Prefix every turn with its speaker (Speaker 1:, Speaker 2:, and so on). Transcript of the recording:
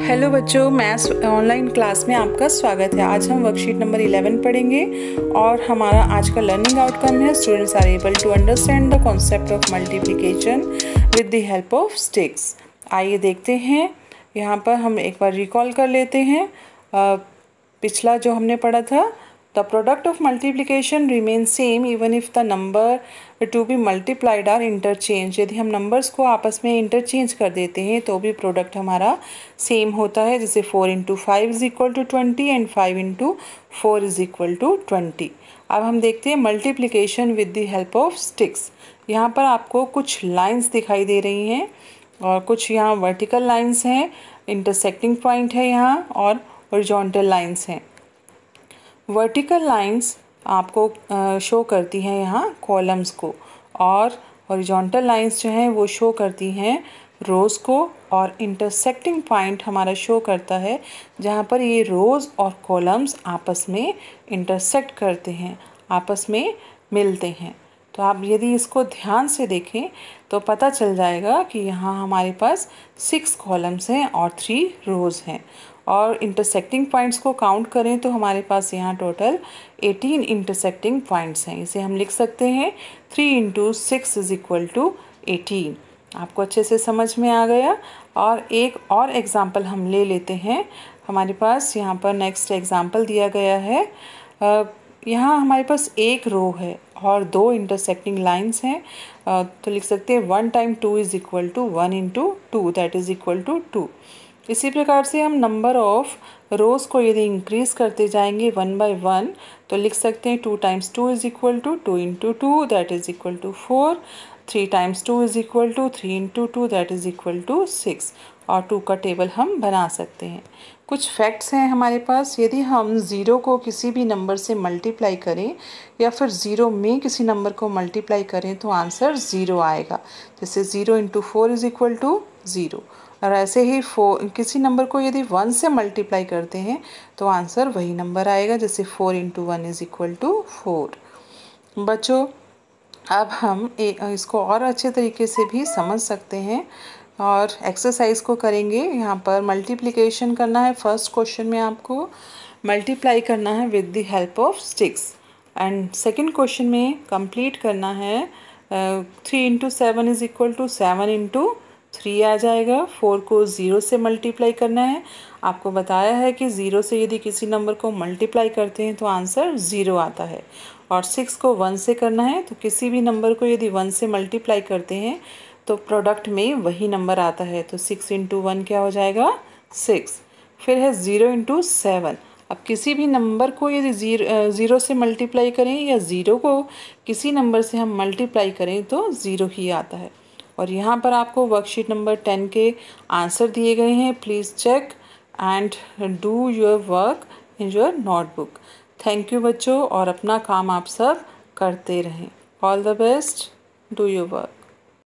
Speaker 1: Hello बच्चों, maths online class में आपका स्वागत है। आज हम वर्कशीट नंबर 11 पढ़ेंगे और हमारा आज का लर्निंग आउटकम है students are able to understand the concept of multiplication with the help of sticks. आइए देखते हैं। यहाँ पर हम एक बार रिकॉल कर लेते हैं पिछला जो हमने पढ़ा था। The product of multiplication remain same even if the number to be multiplied are interchange. यदि हम नंबर्स को आपस में इंटरचेंज कर देते हैं तो भी प्रोडक्ट हमारा सेम होता है। जैसे 4 into 5 is equal to 20 and 5 into 4 is equal to 20। अब हम देखते हैं multiplication with the help of sticks. यहाँ पर आपको कुछ लाइन्स दिखाई दे रही हैं और कुछ यहाँ वर्टिकल लाइन्स हैं, इंटरसेक्टिंग पॉइंट है यहाँ, और हॉरिजॉन्टल लाइन्स हैं। वर्टिकल लाइंस आपको शो करती हैं यहाँ कॉलम्स को, और हॉरिजॉन्टल लाइंस जो हैं वो शो करती हैं रोज़ को, और इंटरसेक्टिंग पॉइंट हमारा शो करता है जहाँ पर ये रोज़ और कॉलम्स आपस में इंटरसेक्ट करते हैं, आपस में मिलते हैं। तो आप यदि इसको ध्यान से देखें तो पता चल जाएगा कि यहाँ हमारे पास 6 कॉलम्स हैं और 3 रोज़ हैं, और इंटरसेक्टिंग पॉइंट्स को काउंट करें तो हमारे पास यहाँ टोटल 18 इंटरसेक्टिंग पॉइंट्स हैं। इसे हम लिख सकते हैं 3 इंटू 6 इज इक्वल टू 18। आपको अच्छे से समझ में आ गया। और एक और एग्ज़ाम्पल हम ले लेते हैं। हमारे पास यहाँ पर नेक्स्ट एग्ज़ाम्पल दिया गया है। यहाँ हमारे पास एक रो है और 2 इंटरसेक्टिंग लाइंस हैं। तो लिख सकते हैं 1 time 2 is equal to 1 into 2, that is equal to 2। इसी प्रकार से हम नंबर ऑफ़ रोज़ को यदि इंक्रीज़ करते जाएंगे 1 बाय 1 तो लिख सकते हैं 2 times 2 is equal to 2 into 2, that is equal to 4। 3 times 2 is equal to 3 into 2, that is equal to 6। और 2 का टेबल हम बना सकते हैं। कुछ फैक्ट्स हैं हमारे पास। यदि हम 0 को किसी भी नंबर से मल्टीप्लाई करें या फिर 0 में किसी नंबर को मल्टीप्लाई करें तो आंसर 0 आएगा। जैसे 0 इंटू 4 इज़ इक्वल टू 0। और ऐसे ही किसी नंबर को यदि 1 से मल्टीप्लाई करते हैं तो आंसर वही नंबर आएगा। जैसे 4 इंटू 1 इज़ इक्वल टू 4। बच्चों, अब हम इसको और अच्छे तरीके से भी समझ सकते हैं और एक्सरसाइज को करेंगे। यहाँ पर मल्टीप्लिकेशन करना है। फर्स्ट क्वेश्चन में आपको मल्टीप्लाई करना है with the help of sticks, and second question में कंप्लीट करना है 3 into 7 is equal to 7 into 3 आ जाएगा। 4 को 0 से मल्टीप्लाई करना है। आपको बताया है कि 0 से यदि किसी नंबर को मल्टीप्लाई करते हैं तो आंसर 0 आता है, और 6 को 1 से करना है। तो किसी भी नंबर को यदि 1 से मल्टीप्लाई करते हैं तो प्रोडक्ट में वही नंबर आता है। तो 6 इंटू 1 क्या हो जाएगा? 6। फिर है 0 इंटू 7। अब किसी भी नंबर को यदि 0 से मल्टीप्लाई करें या 0 को किसी नंबर से हम मल्टीप्लाई करें तो 0 ही आता है। और यहाँ पर आपको वर्कशीट नंबर 10 के आंसर दिए गए हैं। Please check and do your work in your notebook. Thank you बच्चों, और अपना काम आप सब करते रहें। All the best, do your work.